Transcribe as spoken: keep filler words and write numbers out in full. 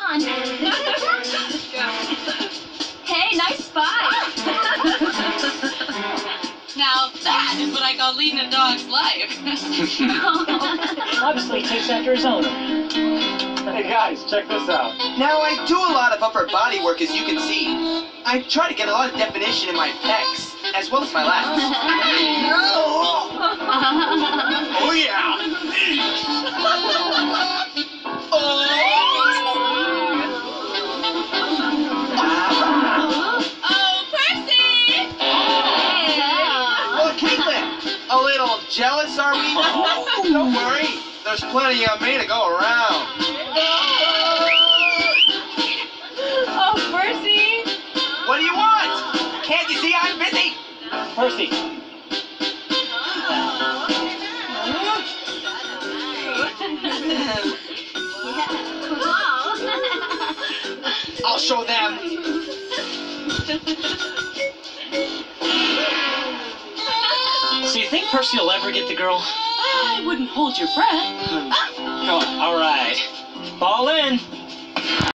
on. Hey, nice spot. Now that is what I call leading a dog's life. Obviously, he takes after his owner. Hey guys, check this out. Now, I do a lot of upper body work, as you can see. I try to get a lot of definition in my pecs, as well as my lats. Oh, yeah! Oh! Oh, Percy! Oh, Caitlin! A little jealous, are we? Don't worry. There's plenty of me to go around. Oh, Percy! What do you want? Can't you see I'm busy? Percy. I'll show them. So you think Percy will ever get the girl? I wouldn't hold your breath. Oh, all right. Ball in.